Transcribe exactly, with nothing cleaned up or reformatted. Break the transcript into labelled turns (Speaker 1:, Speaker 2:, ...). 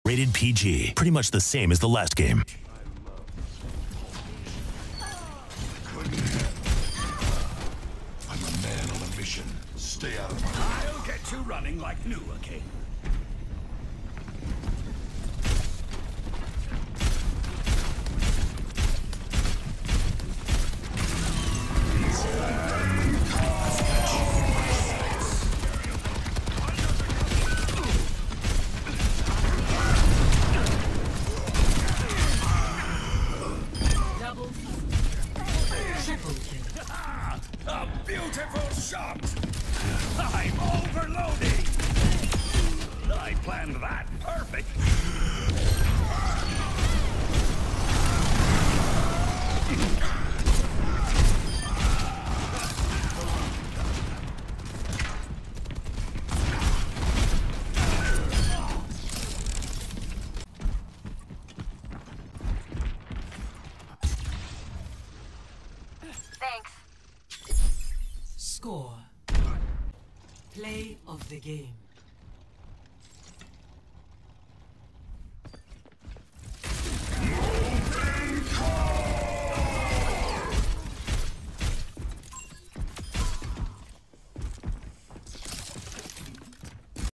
Speaker 1: Rated P G. Pretty much the same as the last game.
Speaker 2: I'm a man on a mission. Stay out of my way.
Speaker 3: I'll get you running like new again. A beautiful shot! I'm overloading! I planned that perfect.
Speaker 4: Thanks.
Speaker 5: Score. Play of the game.